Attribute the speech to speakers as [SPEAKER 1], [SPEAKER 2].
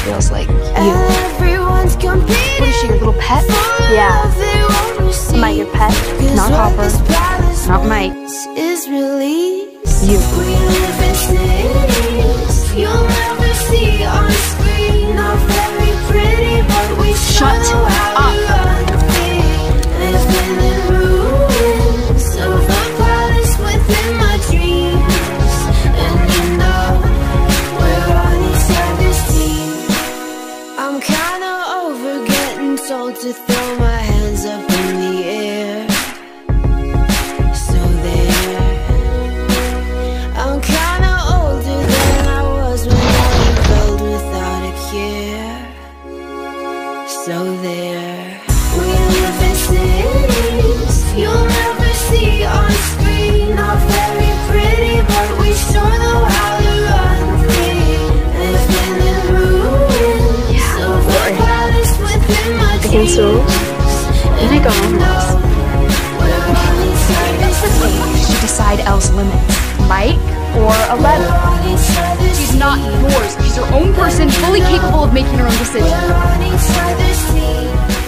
[SPEAKER 1] feels like you.
[SPEAKER 2] Everyone's
[SPEAKER 1] What is she, your little pet? Yeah. Am I your pet?
[SPEAKER 2] Not
[SPEAKER 1] Hopper. Not Mike.
[SPEAKER 2] Is released.
[SPEAKER 1] You.
[SPEAKER 2] We live in cities you'll never see on screen. Not very pretty, but we
[SPEAKER 1] Shut
[SPEAKER 2] know how to
[SPEAKER 1] up.
[SPEAKER 2] run free. Living in ruins of the palace within my dreams. And you know we're on each other's team. I'm kinda over getting told to throw my hands up in the air. So there. I'm kinda older than I was when I rebelled without a care. So there. We live in cities you'll never see on screen. Not very pretty, but we sure know how to run free. Living in ruins of the palace within my
[SPEAKER 1] Against the rules? You make our own rules. You should decide Elle's limits. Mike or 11. She's not yours. She's her own person, fully capable of making her own decisions.
[SPEAKER 2] We're on each other's team.